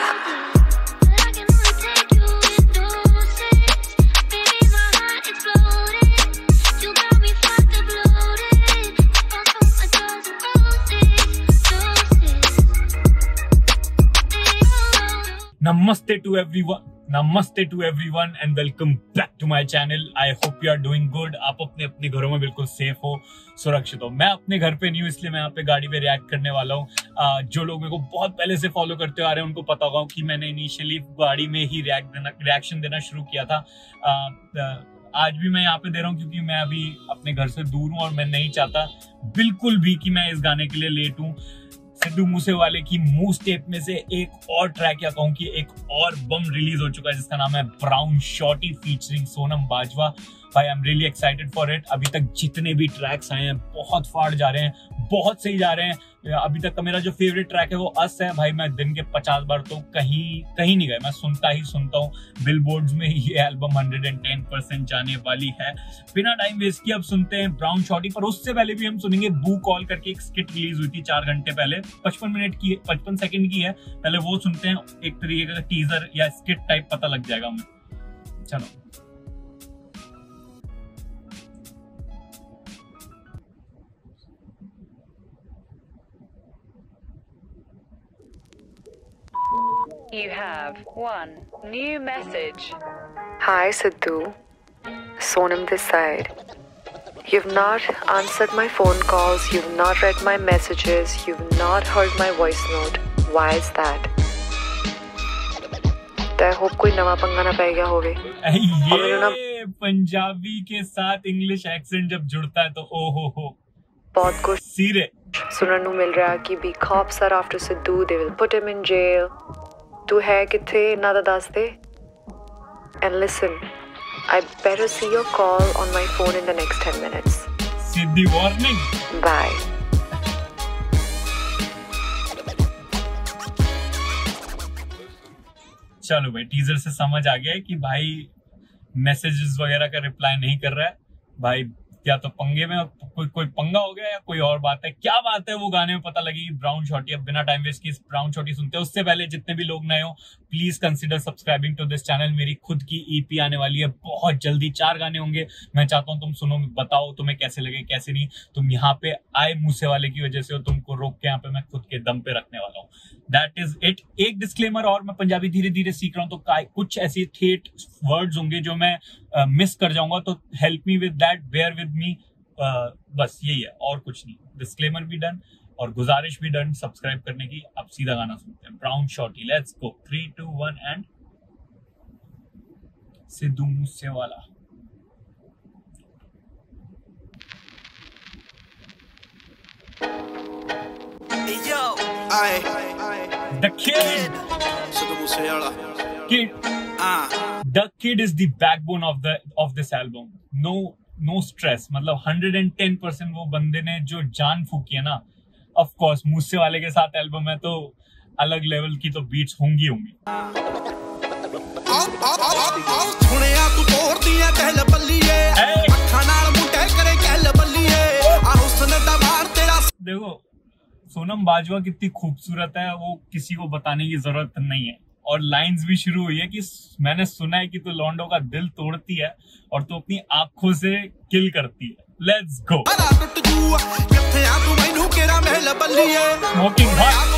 नमस्ते to everyone and welcome back to my channel. I hope you are doing good. आप अपने अपने घरों में बिल्कुल सेफ हो, सुरक्षित हो। मैं अपने घर पे नहीं हूँ, इसलिए मैं यहाँ पे गाड़ी पे रिएक्ट करने वाला हूँ। जो लोग मेरे को बहुत पहले से फॉलो करते आ रहे हैं उनको पता होगा कि मैंने इनिशियली गाड़ी में ही रिएक्शन देना शुरू किया था। आज भी मैं यहाँ पे दे रहा हूँ क्योंकि मैं अभी अपने घर से दूर हूँ और मैं नहीं चाहता बिल्कुल भी कि मैं इस गाने के लिए लेट हूँ। सिद्धू मूसेवाले की मूव स्टेप में से एक और ट्रैक या कहूं कि एक और बम रिलीज हो चुका है जिसका नाम है Brown Shorty featuring Sonam Bajwa. भाई I am really excited for it. अभी तक जितने भी ट्रैक्स आए हैं बहुत फाड़ जा रहे हैं, बहुत सही जा रहे हैं। अभी तक का मेरा जो फेवरेट ट्रैक है वो अस है। भाई मैं दिन के 50 बार तो कहीं नहीं गए, मैं सुनता ही सुनता हूँ। बिलबोर्ड्स में ये एल्बम 110% जाने वाली है। बिना टाइम वेस्ट किए अब सुनते हैं ब्राउन शॉर्टी। पर उससे पहले भी हम सुनेंगे बू कॉल करके एक स्किट रिलीज हुई थी 4 घंटे पहले, 55 सेकंड की है। पहले वो सुनते हैं, एक तरीके का टीजर या स्किट टाइप पता लग जाएगा हमें। चलो You have one new message. Hi Sidhu, Sonam this side. You've not answered my phone calls, you've not read my messages, you've not heard my voice note. Why is that? I hope कोई नवा पंगा ना पै गया होवे। ये पंजाबी के साथ इंग्लिश एक्सेंट जब जुड़ता है तो ओ हो बहुत कुछ सीरे सुनने को मिल रहा है कि be cops are after Sidhu, they will put him in jail. तू है किथे ना दा दस दे। And listen, I better see your call on my phone in the next 10 minutes. सीधी वार्निंग। Bye. चलो भाई, टीजर से समझ आ गया है कि भाई मैसेजेस वगैरह का रिप्लाई नहीं कर रहा है। भाई क्या तो पंगे में कोई पंगा हो गया या कोई और बात है, क्या बात है वो गाने में पता लगेगी। Brown Shorty. अब बिना टाइम वेस्ट की ब्राउन शॉर्टी सुनते हैं। उससे पहले जितने भी लोग नए हो please consider subscribing to this channel. मेरी खुद की ईपी आने वाली है बहुत जल्दी, 4 गाने होंगे। मैं चाहता हूँ तुम सुनो, बताओ तुम्हें कैसे लगे कैसे नहीं। तुम यहाँ पे आए मूसेवाले की वजह से हो, तुमको रोक के यहाँ पे मैं खुद के दम पे रखने वाला हूँ। That is it. एक डिस्क्लेमर और, मैं पंजाबी धीरे धीरे सीख रहा हूँ तो कुछ ऐसे ठेठ वर्ड्स होंगे जो मैं मिस कर जाऊंगा, तो help me with that, bear with me. बस यही है और कुछ नहीं। डिस्क्लेमर भी डन और गुजारिश भी डन सब्सक्राइब करने की। अब सीधा गाना सुनते हैं Brown Shorty. Let's go 3 2 1 and Sidhu Moosewala. The kid. The kid is the backbone of this album. No stress, मतलब 110% वो बंदे ने जो जान फूकी है ना। ऑफ कोर्स मूसेवाले के साथ एल्बम है तो अलग लेवल की तो बीट्स होंगी। देखो सोनम बाजवा कितनी खूबसूरत है, वो किसी को बताने की जरूरत नहीं है। और लाइंस भी शुरू हुई है कि मैंने सुना है कि तू लॉन्डो का दिल तोड़ती है और तू अपनी आंखों से किल करती है। Let's go. Smoking hot.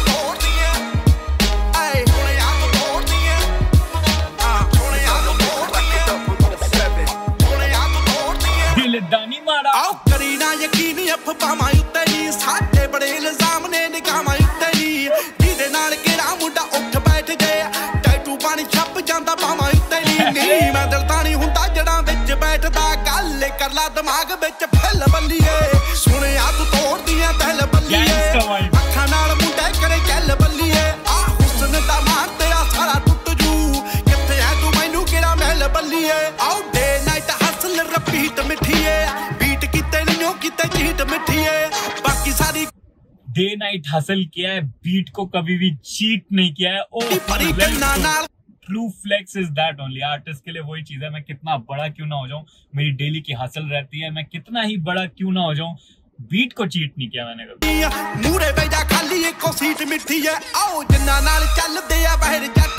दिल दानी मारा आओ करी ना यकीन अफवाहां उत्ते नहीं, साडे बड़े इल्जाम ने निकाहां उत्ते नहीं। जिहदे नाल केड़ा मुंडा उठ बैठ गया, टैटू पानी छप जांदा बाहां उत्ते नहीं। मैं दिल तां नहीं हुंदा जड़ां विच बैठदा, गल कर ला दिमाग विच फैल बल्लीए। सुणिया तू तोड़दी ऐ दिल बल्लीए, अखां नाल मुंडे करे गल बल्लीए। आ हुस्न दा मान तेरा सारा टुट जू, किथे ऐ तू मैनू केड़ा महल बल्लीए। आओ डे नाइट हसल रिपीट मिठीए, बीट किते नहीं किते चीट मिठीए। बाकी सारी डे नाइट हसल किया है, बीट को कभी भी चीट नहीं किया है। Oh true flex is that only. Artist के लिए वही चीज है। मैं कितना बड़ा क्यों ना हो जाऊं, मेरी डेली की हसल रहती है। मैं कितना ही बड़ा क्यों ना हो जाऊं, बीट को चीट नहीं किया मैंने कभी। मूरे पे जा खाली एक सीट मिठी है, आओ जिन्ना नाल चलदे आ बहर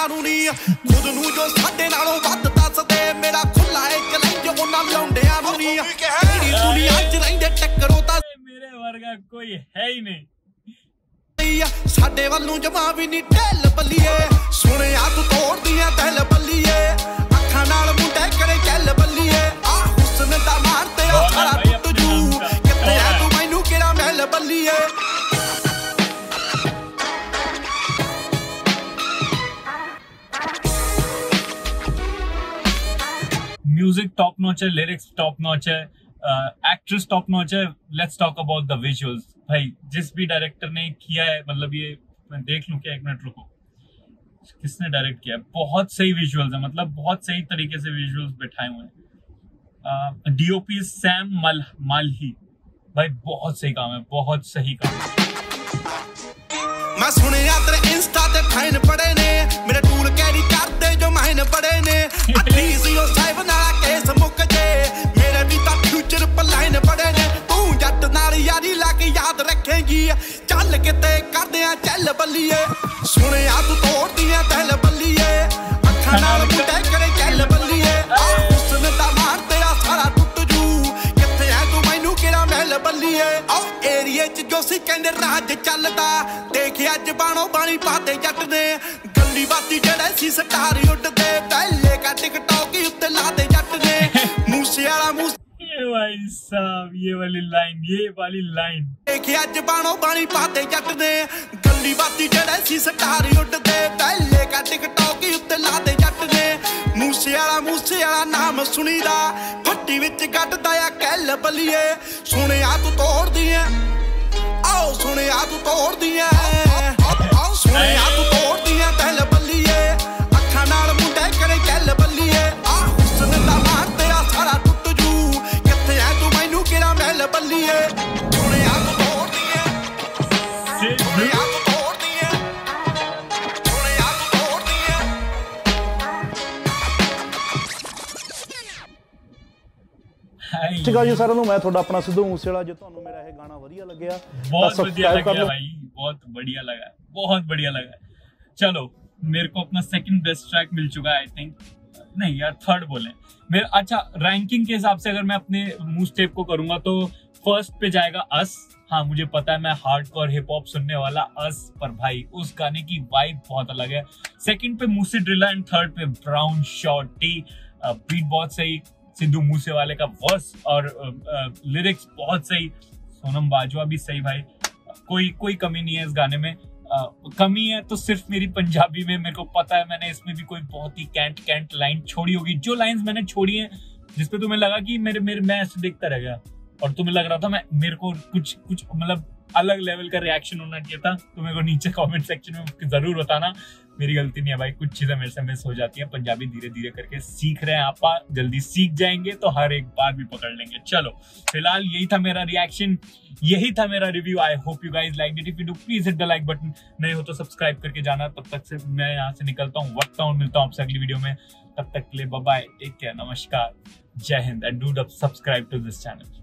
ਲੌਂਡਿਆਂ ਨੂੰ ਨੀ ਖੁਦ ਨੂੰ ਜੋ ਸਾਡੇ ਨਾਲੋਂ ਵੱਧ ਦੱਸਦੇ ਮੇਰਾ ਖੁੱਲਾ ਏ ਚੈਲੰਜ ਉਹਨਾਂ ਲੌਂਡਿਆਂ ਨੂੰ ਨੀ ਕਿਹੜੀ ਦੁਨੀਆ 'ਚ ਰਹਿੰਦੇ ਟੱਕਰੋ ਤਾਂ मेरे वर्गा कोई है ही नहीं। ਸਾਡੇ ਵੱਲੋਂ ਜਮਾ ਵੀ ਨੀ ਢਿੱਲ ਬੱਲੀਏ ਸੁਣਿਆ ਤੂੰ ਤੋੜਦੀਆਂ ਦਿਲ ਬੱਲੀਏ ਅੱਖਾਂ ਨਾਲ ਮੁੰਡੇ ਕਰੇ ਚੱਲ ਬੱਲੀਏ ਆ ਹੁਸਨ ਦਾ ਮਾਰ ਤੇਰਾ ਸਾਰਾ ਟੁੱਟ ਜੂ ਕਿੱਥੇ ਆ ਤੂੰ ਮੈਨੂੰ ਕਿਹੜਾ ਮਹਿਲ ਬੱਲੀਏ म्यूजिक टॉप नॉच है, लिरिक्स टॉप नॉच है, एक्ट्रेस टॉप नॉच है। Let's talk about the visuals. भाई जिस भी डायरेक्टर ने किया है, मतलब ये मैं देख लूं क्या, एक मिनट रुको, किसने डायरेक्ट किया है, बहुत सही विजुअल्स है, मतलब बहुत सही तरीके से विजुअल्स बिठाए हुए हैं। डीओपी सैम माल्ही, भाई बहुत सही काम है, बहुत सही काम है। मैं सुनिया तेरे इंस्टा ते फाइन पड़े ने मेरे टूल कैरी करते जो माइन पड़े ने अटीसीओ साहिब नाला केस मुक जे मेरे भी ता फ्यूचर पलाइन पड़े ने तू जट नाल यारी लाके याद रखेगी चल किते करदे आ चल बल्लीए सुनिया तू तोड़दियां दिल बल्लीए अखां नाल मुंडे करे चल बल्लीए आ हुस्न दा मार तेरा सारा टुट जू किथे है तू मैनू केड़ा महल बल्लीए आ एरिया च जो सी कहंदे राज चलदा देख अज बाणो बाणी पाते जट ने गल्ली बाती जेड़े सी स्टार उड़दे पहले का टिकटॉक उत्ते लाते जट ने मूसे वाला मूसे ये भाई साहब ये वाली लाइन देख अज बाणो बाणी पाते जट ने गल्ली बाती जेड़े सी स्टार उड़दे पहले का टिकटॉक उत्ते लाते जट ने मूसे वाला नाम सुनीदा फट्टी विच गड्डदा आ कैल बल्लीए सुनिया तू तोड़दी ऐ आओ सुनिया तू तोड़दी ऐ सुनिया तू तोड़दियां दिल बल्लीए अखां नाल मुंडे करे चल बल्लीए आ हुस्न दा मार तेरा सारा टुट जू किथे है तू मैनू केड़ा महल बल्लीए सुनिया तू तोड़दियां सुनिया तू तोड़दियां सुनिया तू तोड़दियां ਠੀਕ ਆ ਜੀ ਸਾਰਿਆਂ ਨੂੰ, ਮੈਂ ਤੁਹਾਡਾ ਆਪਣਾ ਸਿੱਧੂ ਮੂਸੇਵਾਲਾ। ਜੇ ਤੁਹਾਨੂੰ ਮੇਰਾ ਇਹ ਗਾਣਾ ਵਧੀਆ ਲੱਗਿਆ बहुत बढ़िया लगा भाई, बहुत बढ़िया लगा, बहुत बढ़िया लगा। चलो मेरे को अपना सेकंड बेस्ट ट्रैक मिल चुका है, आई थिंक नहीं यार थर्ड बोले मेरे। अच्छा रैंकिंग के हिसाब से अगर मैं अपने मुंह स्टेप को करूंगा तो फर्स्ट पे जाएगा अस। हाँ मुझे पता है मैं हार्डकोर हिप हॉप सुनने वाला अस, पर भाई उस गाने की वाइब बहुत अलग है। सेकंड पे मूसी ड्रिल्ला एंड थर्ड पे ब्राउन शॉर्टी। बीट बहुत सही, सिद्धू मूसेवाले का वर्स और लिरिक्स बहुत सही, सोनम बाजवा भी सही भाई, कोई कमी नहीं है इस गाने में। कमी है तो सिर्फ मेरी पंजाबी में, मेरे को पता है मैंने इसमें भी कोई बहुत ही कैंट लाइन छोड़ी होगी। जो लाइंस मैंने छोड़ी हैं जिसपे तुम्हें लगा कि मेरे मैं ऐसे देखता रह गया और तुम्हें लग रहा था मेरे को कुछ मतलब अलग लेवल का रिएक्शन होना चाहिए था, तो मेरे को नीचे कमेंट सेक्शन में जरूर बताना। मेरी गलती नहीं है भाई, कुछ चीजें मेरे से मिस हो जाती हैं। पंजाबी धीरे धीरे करके सीख रहे हैं आप, जल्दी सीख जाएंगे तो हर एक बार भी पकड़ लेंगे। चलो फिलहाल यही था मेरा रिएक्शन, यही था मेरा review. I hope you guys like it. If you do please hit the like button, नए हो तो सब्सक्राइब करके जाना। तब तक से मैं यहाँ से निकलता हूँ, वक्त हूँ, मिलता हूँ आपसे अगली वीडियो में। तब तक के लिए बाय बाय, टेक केयर, नमस्कार, जय हिंद and do subscribe to this channel.